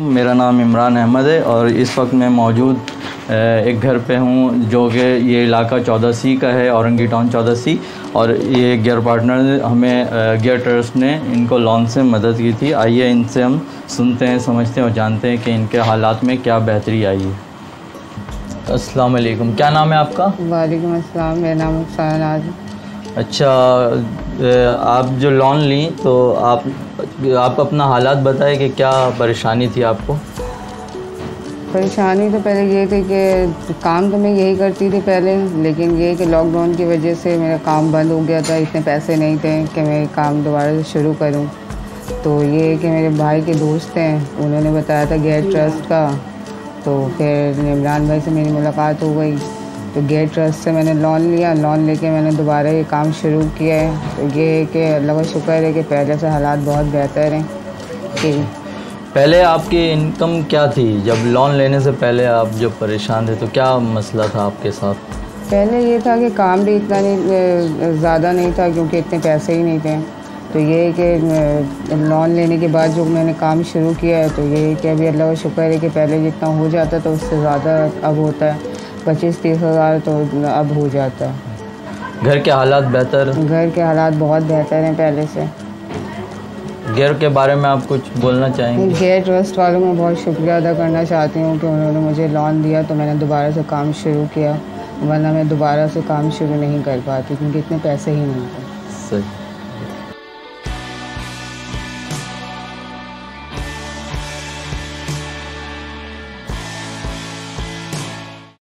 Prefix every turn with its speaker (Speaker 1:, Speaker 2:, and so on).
Speaker 1: मेरा नाम इमरान अहमद है और इस वक्त मैं मौजूद एक घर पे हूँ जो कि ये इलाका 14C का है, औरंगी टाउन 14C। और ये गियर पार्टनर हमें गियर ट्रस्ट ने इनको लोन से मदद की थी। आइए इनसे हम सुनते हैं, समझते हैं और जानते हैं कि इनके हालात में क्या बेहतरी आई है। अस्सलाम वालेकुम, क्या नाम है आपका?
Speaker 2: वालेकुम अस्सलाम, मेरा नाम शाहनाज।
Speaker 1: अच्छा, आप जो लोन ली तो आप अपना हालात बताएं कि क्या परेशानी थी आपको?
Speaker 2: परेशानी तो पहले ये थी कि काम तो मैं यही करती थी पहले, लेकिन ये कि लॉकडाउन की वजह से मेरा काम बंद हो गया था। इतने पैसे नहीं थे कि मैं काम दोबारा से शुरू करूं। तो ये कि मेरे भाई के दोस्त हैं, उन्होंने बताया था गियर ट्रस्ट का। तो फिर इमरान भाई से मेरी मुलाकात हो गई, तो गियर ट्रस्ट से मैंने लोन लिया। लोन लेके मैंने दोबारा ये काम शुरू किया है। तो ये कि अल्लाह का शुक्र है कि पहले से हालात बहुत बेहतर हैं। कि
Speaker 1: पहले आपकी इनकम क्या थी? जब लोन लेने से पहले आप जब परेशान थे तो क्या मसला था आपके साथ?
Speaker 2: पहले ये था कि काम भी इतना नहीं ज़्यादा नहीं था, क्योंकि इतने पैसे ही नहीं थे। तो ये कि लोन लेने के बाद जो मैंने काम शुरू किया है, तो ये कि अभी अल्लाह का शुक्र है कि पहले जितना हो जाता तो उससे ज़्यादा अब होता है। 25-30 हज़ार तो अब हो जाता है।
Speaker 1: घर के हालात बेहतर?
Speaker 2: घर के हालात बहुत बेहतर हैं पहले से।
Speaker 1: गियर के बारे में आप कुछ बोलना चाहेंगे?
Speaker 2: गियर ट्रस्ट वालों में बहुत शुक्रिया अदा करना चाहती हूँ कि उन्होंने मुझे लोन दिया तो मैंने दोबारा से काम शुरू किया, वरना मैं दोबारा से काम शुरू नहीं कर पाती क्योंकि इतने पैसे ही नहीं थे।
Speaker 1: सही।